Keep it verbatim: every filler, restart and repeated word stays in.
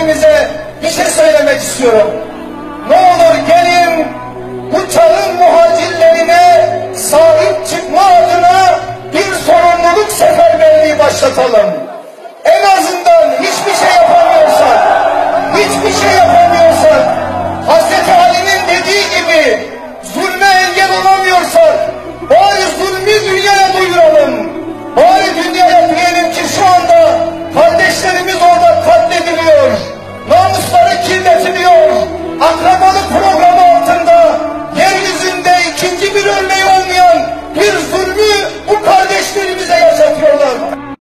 hepimize bir şey söylemek istiyorum. Ne olur gelin bu çağın muhacirlerine sahip çıkma adına bir sorumluluk seferberliği başlatalım. En azından